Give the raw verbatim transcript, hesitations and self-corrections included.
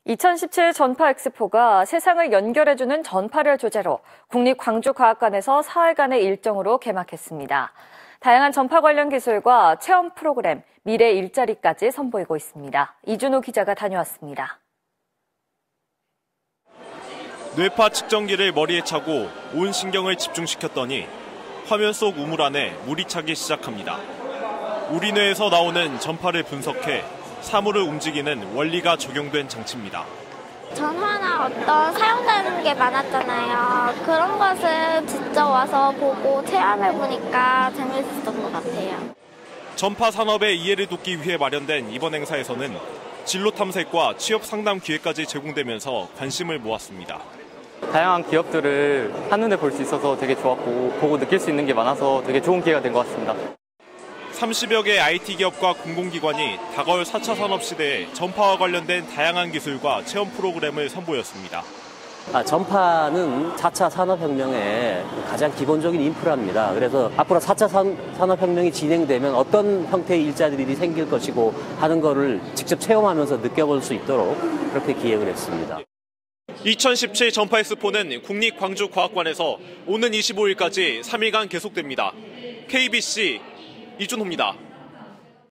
이천십칠 전파 엑스포가 세상을 연결해주는 전파를 주제로 국립광주과학관에서 사흘간의 일정으로 개막했습니다. 다양한 전파 관련 기술과 체험 프로그램, 미래 일자리까지 선보이고 있습니다. 이준호 기자가 다녀왔습니다. 뇌파 측정기를 머리에 차고 온 신경을 집중시켰더니 화면 속 우물 안에 물이 차기 시작합니다. 우리 뇌에서 나오는 전파를 분석해 사물을 움직이는 원리가 적용된 장치입니다. 전화나 어떤 사용되는 게 많았잖아요. 그런 것을 직접 와서 보고 체험해보니까 재밌었던 것 같아요. 전파 산업의 이해를 돕기 위해 마련된 이번 행사에서는 진로 탐색과 취업 상담 기회까지 제공되면서 관심을 모았습니다. 다양한 기업들을 한눈에 볼 수 있어서 되게 좋았고 보고 느낄 수 있는 게 많아서 되게 좋은 기회가 된 것 같습니다. 삼십여 개 아이티 기업과 공공기관이 다가올 사 차 산업시대에 전파와 관련된 다양한 기술과 체험 프로그램을 선보였습니다. 아, 전파는 사 차 산업혁명의 가장 기본적인 인프라입니다. 그래서 앞으로 사 차 산업혁명이 진행되면 어떤 형태의 일자리들이 생길 것이고 하는 거를 직접 체험하면서 느껴볼 수 있도록 그렇게 기획을 했습니다. 이천십칠 전파 엑스포는 국립광주과학관에서 오는 이십오일까지 삼 일간 계속됩니다. 케이비씨 이준호입니다.